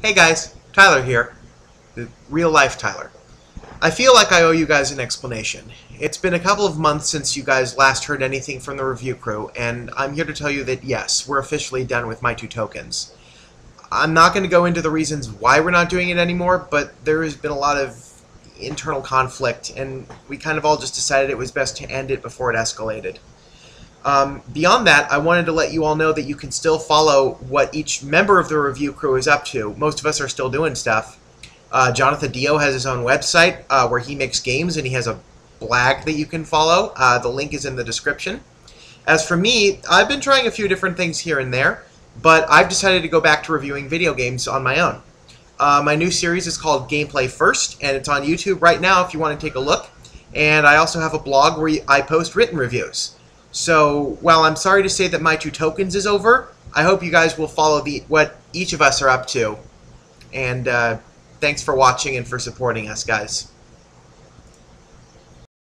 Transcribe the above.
Hey guys, Tyler here. The real life Tyler. I feel like I owe you guys an explanation. It's been a couple of months since you guys last heard anything from the review crew, and I'm here to tell you that yes, we're officially done with My Two Tokens. I'm not going to go into the reasons why we're not doing it anymore, but there has been a lot of internal conflict, and we kind of all just decided it was best to end it before it escalated. Beyond that, I wanted to let you all know that you can still follow what each member of the review crew is up to. Most of us are still doing stuff. Jonathan Dio has his own website where he makes games, and he has a blog that you can follow. The link is in the description. As for me, I've been trying a few different things here and there, but I've decided to go back to reviewing video games on my own. My new series is called Gameplay First, and it's on YouTube right now if you want to take a look. And I also have a blog where I post written reviews. So, while I'm sorry to say that My Two Tokens is over, I hope you guys will follow what each of us are up to. And thanks for watching and for supporting us, guys.